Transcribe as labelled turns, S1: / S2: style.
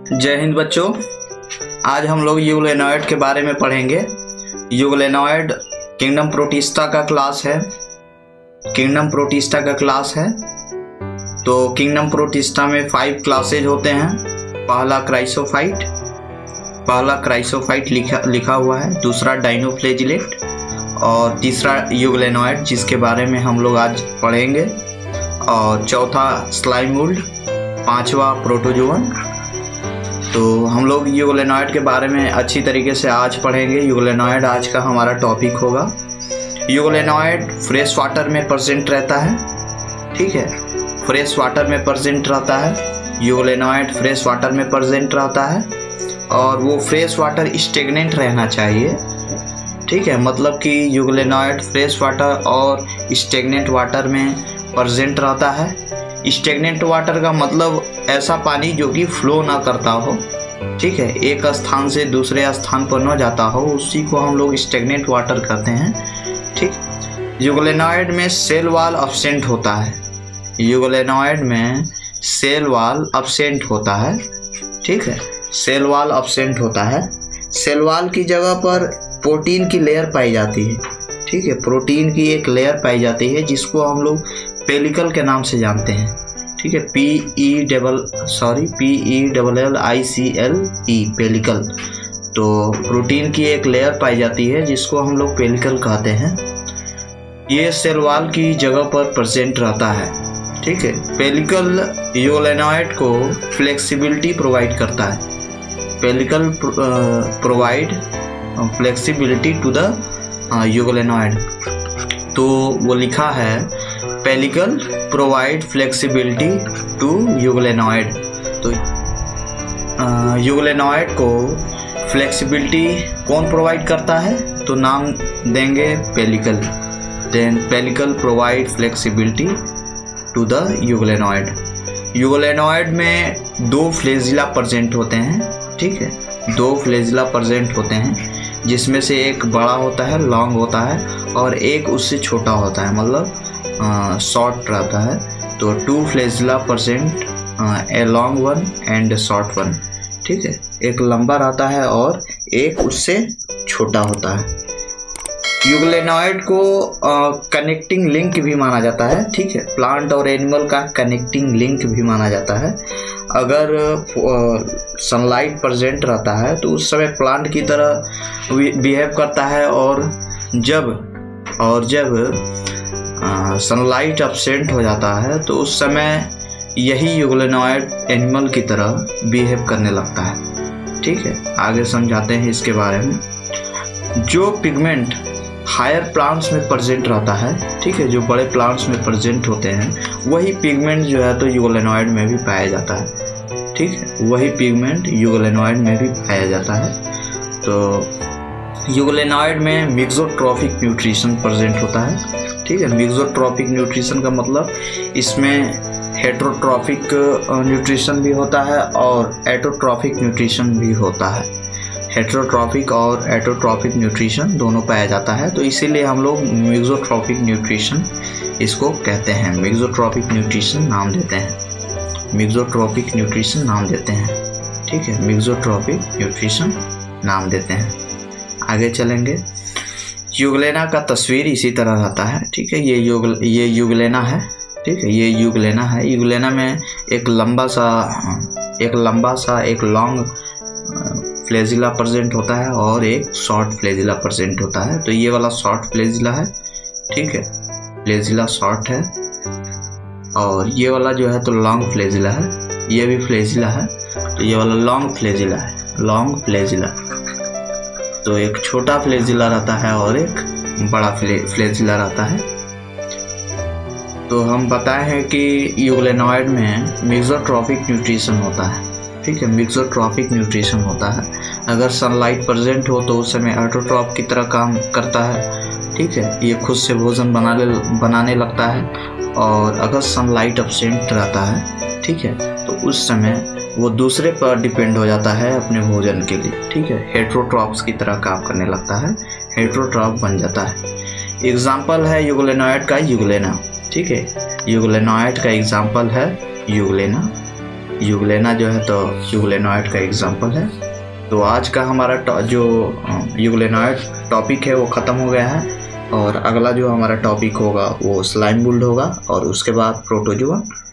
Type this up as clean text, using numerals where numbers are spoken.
S1: जय हिंद बच्चों। आज हम लोग यूग्लेनॉइड के बारे में पढ़ेंगे। यूग्लेनॉइड किंगडम प्रोटिस्टा का क्लास है। तो किंगडम प्रोटिस्टा में 5 क्लासेज होते हैं। पहला क्राइसोफाइट लिखा हुआ है, दूसरा डाइनोफ्लेजिलेट और तीसरा यूग्लेनॉइड जिसके बारे में हम लोग आज पढ़ेंगे, और चौथा स्लाइमोल्ड, पांचवा प्रोटोजोवन। तो हम लोग यूग्लेनॉइड के बारे में अच्छी तरीके से आज पढ़ेंगे। यूग्लेनॉइड आज का हमारा टॉपिक होगा। यूग्लेनॉइड फ्रेश वाटर में प्रेजेंट रहता है, ठीक है, फ्रेश वाटर में प्रेजेंट रहता है। यूग्लेनॉइड फ्रेश वाटर में प्रेजेंट रहता है और वो फ्रेश वाटर स्टेगनेंट रहना चाहिए, ठीक है। मतलब कि यूग्लेनॉइड फ्रेश वाटर और स्टेगनेंट वाटर में प्रेजेंट रहता है। स्टेगनेंट वाटर का मतलब ऐसा पानी जो कि फ्लो ना करता हो, ठीक है, एक स्थान से दूसरे स्थान पर न जाता हो, उसी को हम लोग स्टेगनेंट वाटर कहते हैं, ठीक। यूग्लेनॉइड में सेल वॉल एब्सेंट होता है। यूग्लेनॉइड में सेल वॉल एब्सेंट होता है, ठीक है, सेल वॉल एब्सेंट होता है। सेल वॉल की जगह पर प्रोटीन की लेयर पाई जाती है, ठीक है, प्रोटीन की एक लेयर पाई जाती है जिसको हम लोग पेलिकल के नाम से जानते हैं, ठीक है, PELLICLE, पेलिकल। तो प्रोटीन की एक लेयर पाई जाती है जिसको हम लोग पेलिकल कहते हैं। ये सेल वॉल की जगह पर प्रेजेंट रहता है, ठीक है। पेलिकल यूग्लेनॉइड को फ्लेक्सिबिलिटी प्रोवाइड करता है। Pellicle provide flexibility to the euglenoid. तो वो लिखा है pellicle provide flexibility to euglenoid. तो यूग्लेनॉइड को फ्लेक्सिबिलिटी कौन प्रोवाइड करता है? तो नाम देंगे pellicle. Then pellicle provide flexibility to the euglenoid. Euglenoid में 2 फ्लैजिला प्रेजेंट होते हैं, ठीक है, 2 फ्लैजिला प्रेजेंट होते हैं जिसमें से एक बड़ा होता है, लॉन्ग होता है, और एक उससे छोटा होता है, मतलब शॉर्ट रहता है। तो 2 flagella present, a long one and short one, ठीक है, एक लंबा रहता है और एक उससे छोटा होता है। यूग्लेनॉइड को कनेक्टिंग लिंक भी माना जाता है, ठीक है, प्लांट और एनिमल का कनेक्टिंग लिंक भी माना जाता है। अगर सनलाइट प्रेजेंट रहता है तो उस समय प्लांट की तरह बिहेव करता है, और जब सनलाइट एब्सेंट हो जाता है तो उस समय यही यूग्लेनॉइड एनिमल की तरह बिहेव करने लगता है, ठीक है। आगे समझाते हैं इसके बारे में। जो पिगमेंट हायर प्लांट्स में प्रेजेंट रहता है, ठीक है, जो बड़े प्लांट्स में प्रेजेंट होते हैं वही पिगमेंट जो है तो यूग्लेनॉइड में भी पाया जाता है, ठीक है, वही पिगमेंट यूग्लेनॉइड में भी पाया जाता है। तो यूग्लेनॉइड में मिक्सोट्रॉफिक न्यूट्रिशन प्रेजेंट होता है, ठीक है। मिक्सोट्रॉफिक न्यूट्रिशन का मतलब इसमें हेट्रोट्रॉफिक न्यूट्रिशन भी होता है और एटोट्रॉफिक न्यूट्रिशन भी होता है। हेट्रोट्रॉफिक और एटोट्रॉफिक न्यूट्रिशन दोनों पाया जाता है, तो इसीलिए हम लोग मिक्सोट्रॉफिक न्यूट्रिशन इसको कहते हैं, मिक्सोट्रॉफिक न्यूट्रिशन नाम देते हैं, मिक्सोट्रॉफिक न्यूट्रिशन नाम देते हैं, ठीक है, मिक्सोट्रॉफिक न्यूट्रिशन नाम देते हैं। आगे चलेंगे। यूग्लेना का तस्वीर इसी तरह रहता है, ठीक है, ये यूग्लेना है, ठीक है, ये यूग्लेना है। यूग्लेना में एक लंबा सा एक लॉन्ग फ्लैजिला प्रेजेंट होता है और एक शॉर्ट फ्लैजिला प्रेजेंट होता है। तो ये वाला शॉर्ट फ्लैजिला है, ठीक है, फ्लैजिला शॉर्ट है, और ये वाला जो है तो लॉन्ग फ्लैजिला है, ये भी फ्लैजिला है, तो ये वाला लॉन्ग फ्लैजिला है, लॉन्ग फ्लैजिला। तो एक छोटा फ्लैजिला रहता है और एक बड़ा फ्लैजिला रहता है। तो हम बताए हैं कि यूग्लेनॉइड में मिक्सोट्रॉफिक न्यूट्रिशन होता है, ठीक है, मिक्सोट्रॉफिक न्यूट्रिशन होता है। अगर सनलाइट प्रेजेंट हो तो उस समय ऑटोट्रॉफ की तरह काम करता है, ठीक है, ये खुद से भोजन बनाने लगता है। और अगर सनलाइट एब्सेंट रहता है, ठीक है, तो उस समय वो दूसरे पर डिपेंड हो जाता है अपने भोजन के लिए, ठीक है, हेट्रोट्रॉफ्स की तरह काम करने लगता है, हेट्रोट्रॉफ बन जाता है। एग्जाम्पल है यूग्लेनॉइड का यूग्लेना, ठीक है, यूग्लेनॉइड का एग्जाम्पल है यूग्लेना। यूग्लेना जो है तो यूग्लेनॉइड का एग्जाम्पल है। तो आज का हमारा जो यूग्लेनॉइड टॉपिक है वो ख़त्म हो गया है, और अगला जो हमारा टॉपिक होगा वो स्लाइम बुल्ड होगा, और उसके बाद प्रोटोजुआ।